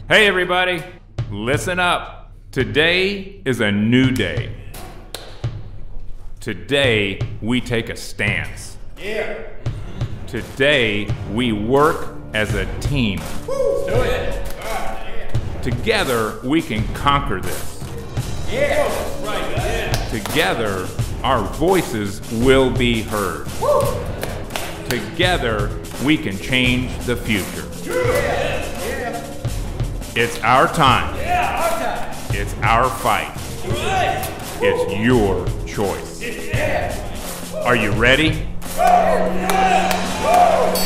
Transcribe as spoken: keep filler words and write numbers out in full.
Hey everybody, listen up. Today is a new day. Today we take a stance. Yeah. Today we work as a team. Woo. Do it. God, yeah. Together we can conquer this. Yeah. That's right. Yeah. Together our voices will be heard. Woo. Together we can change the future. Yeah. Yeah. It's our time. Yeah, our time. It's our fight. Right. It's your choice. Yeah. Are you ready? Yeah.